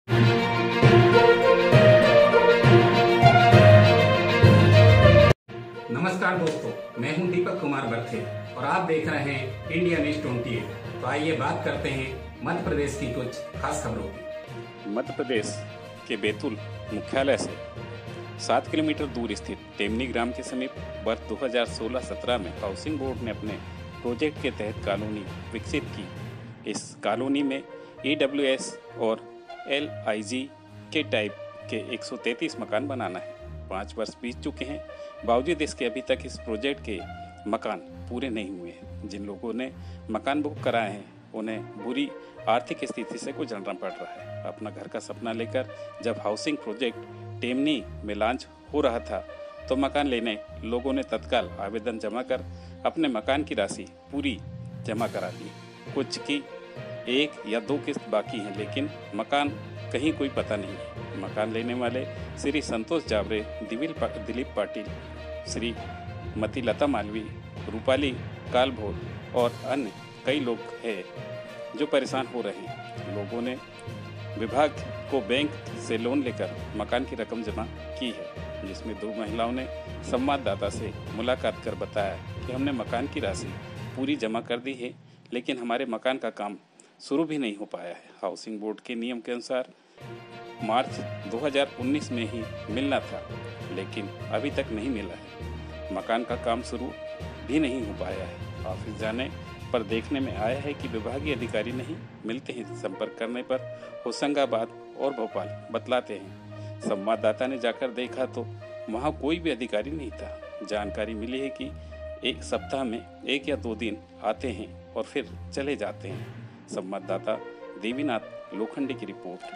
नमस्कार दोस्तों, मैं हूं दीपक कुमार बर्थे और आप देख रहे हैं इंडिया न्यूज 28। तो आइए बात करते हैं मध्य प्रदेश की कुछ खास खबरों की। मध्य प्रदेश के बैतूल मुख्यालय से 7 किलोमीटर दूर स्थित टेमनी ग्राम के समीप वर्ष 2016-17 में हाउसिंग बोर्ड ने अपने प्रोजेक्ट के तहत कॉलोनी विकसित की। इस कॉलोनी में EWS और LIG के टाइप के 133 मकान बनाना है। 5 वर्ष बीत चुके हैं, बावजूद इसके अभी तक इस प्रोजेक्ट के मकान पूरे नहीं हुए हैं। जिन लोगों ने मकान बुक कराए हैं उन्हें बुरी आर्थिक स्थिति से गुजरना पड़ रहा है। अपना घर का सपना लेकर जब हाउसिंग प्रोजेक्ट टेमनी में लॉन्च हो रहा था तो मकान लेने लोगों ने तत्काल आवेदन जमा कर अपने मकान की राशि पूरी जमा करा ली। कुछ की 1 या 2 किस्त बाकी हैं, लेकिन मकान कहीं कोई पता नहीं है। मकान लेने वाले श्री संतोष जावरे, दिलीप पाटिल, श्री मती लता मालवी, रूपाली कालभोर और अन्य कई लोग हैं जो परेशान हो रहे हैं। लोगों ने विभाग को बैंक से लोन लेकर मकान की रकम जमा की है, जिसमें 2 महिलाओं ने संवाददाता से मुलाकात कर बताया कि हमने मकान की राशि पूरी जमा कर दी है, लेकिन हमारे मकान का काम शुरू भी नहीं हो पाया है। हाउसिंग बोर्ड के नियम के अनुसार मार्च 2019 में ही मिलना था, लेकिन अभी तक नहीं मिला है। मकान का काम शुरू भी नहीं हो पाया है। ऑफिस जाने पर देखने में आया है कि विभागीय अधिकारी नहीं मिलते हैं। संपर्क करने पर होशंगाबाद और भोपाल बतलाते हैं। संवाददाता ने जाकर देखा तो वहाँ कोई भी अधिकारी नहीं था। जानकारी मिली है कि एक सप्ताह में 1 या 2 दिन आते हैं और फिर चले जाते हैं। संवाददाता देवीनाथ लोखंडे की रिपोर्ट।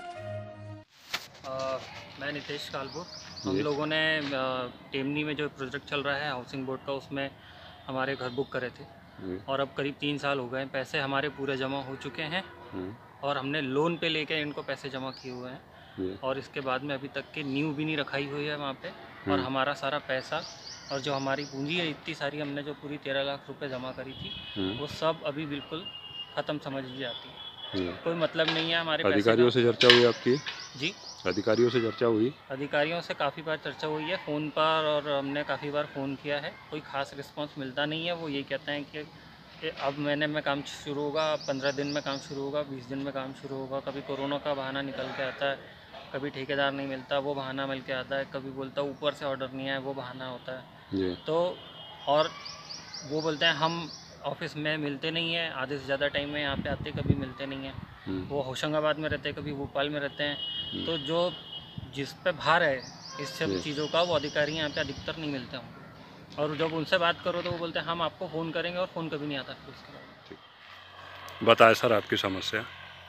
मैं नितेश कालभोर। हम लोगों ने टेमनी में जो प्रोजेक्ट चल रहा है हाउसिंग बोर्ड का, उसमें हमारे घर बुक करे थे और अब करीब 3 साल हो गए। पैसे हमारे पूरे जमा हो चुके हैं और हमने लोन पे लेके इनको पैसे जमा किए हुए हैं और इसके बाद में अभी तक की नींव भी नहीं रखाई हुई है वहाँ पे। और हमारा सारा पैसा और जो हमारी पूंजी है इतनी सारी, हमने जो पूरी 13 लाख रुपए जमा करी थी वो सब अभी बिल्कुल ख़त्म समझ ली जाती है। कोई मतलब नहीं है हमारे अधिकारियों से चर्चा हुई आपकी? जी, अधिकारियों से चर्चा हुई? अधिकारियों से काफ़ी बार चर्चा हुई है फ़ोन पर और हमने काफ़ी बार फ़ोन किया है। कोई ख़ास रिस्पांस मिलता नहीं है। वो ये कहते हैं कि अब महीने में काम शुरू होगा, 15 दिन में काम शुरू होगा, 20 दिन में काम शुरू होगा। कभी कोरोना का बहाना निकल के आता है, कभी ठेकेदार नहीं मिलता वो बहाना मिल के आता है, कभी बोलता है ऊपर से ऑर्डर नहीं आया वो बहाना होता है। तो और वो बोलते हैं हम ऑफिस में मिलते नहीं है, आधे से ज़्यादा टाइम में यहाँ पे आते कभी मिलते नहीं हैं। वो होशंगाबाद में रहते हैं, कभी भोपाल में रहते हैं। तो जो जिस पे भार है इस सब चीज़ों का, वो अधिकारी यहाँ पे अधिकतर नहीं मिलते होंगे। और जब उनसे बात करो तो वो बोलते हैं हम आपको फ़ोन करेंगे और फ़ोन कभी नहीं आता फिर उसके बाद। बताए सर आपकी समस्या।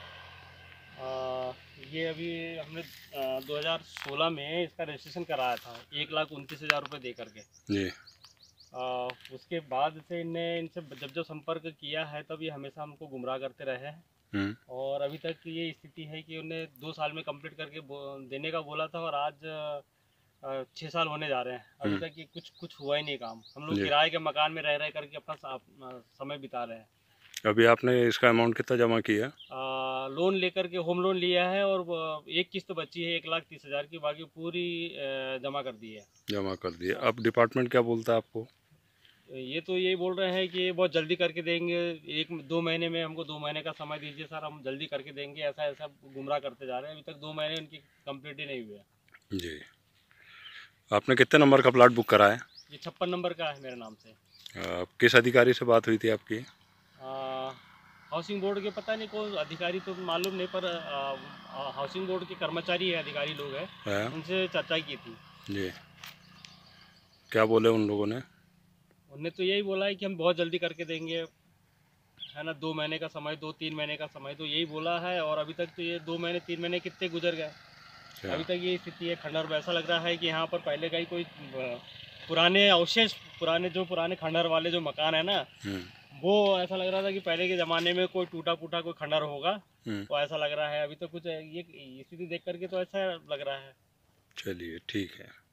ये अभी हमने 2016 में इसका रजिस्ट्रेशन कराया था 1,29,000 रुपये दे करके जी। उसके बाद से इनसे जब संपर्क किया है तब ये हमेशा हमको गुमराह करते रहे हैं। और अभी तक ये स्थिति है कि उन्हें 2 साल में कंप्लीट करके देने का बोला था और आज 6 साल होने जा रहे हैं। अभी तक ये कुछ हुआ ही नहीं काम। हम लोग किराए के मकान में रह करके अपना समय बिता रहे हैं। अभी आपने इसका अमाउंट कितना जमा किया? लोन लेकर के होम लोन लिया है और एक किस्त बची है 1,30,000 की, बाकी पूरी जमा कर दी है। जमा कर दिया। अब डिपार्टमेंट क्या बोलता है आपको? ये तो यही बोल रहे हैं कि बहुत जल्दी करके देंगे, 1-2 महीने में हमको 2 महीने का समय दीजिए सर, हम जल्दी करके देंगे। ऐसा गुमराह करते जा रहे हैं। अभी तक 2 महीने उनकी कंप्लीट ही नहीं हुए। जी। आपने कितने नंबर का प्लाट बुक करा है? ये 56 नंबर का है मेरे नाम से। किस अधिकारी से बात हुई थी आपकी? हाउसिंग बोर्ड के पता नहीं कौन अधिकारी तो मालूम नहीं, पर हाउसिंग बोर्ड के कर्मचारी है, अधिकारी लोग हैं, उनसे चर्चा की थी। जी। क्या बोले उन लोगों ने? उन्होंने तो यही बोला है कि हम बहुत जल्दी करके देंगे, है ना, 2 महीने का समय, 2-3 महीने का समय, तो यही बोला है। और अभी तक तो ये 2 महीने 3 महीने कितने गुजर गए, अभी तक ये स्थिति है। खंडर ऐसा लग रहा है कि यहाँ पर पहले का ही कोई पुराने अवशेष, पुराने खंडर वाले जो मकान है ना, वो ऐसा लग रहा था कि पहले के ज़माने में कोई टूटा फूटा कोई खंडर होगा, तो ऐसा लग रहा है। अभी तो कुछ ये स्थिति देख करके तो ऐसा लग रहा है। चलिए ठीक है।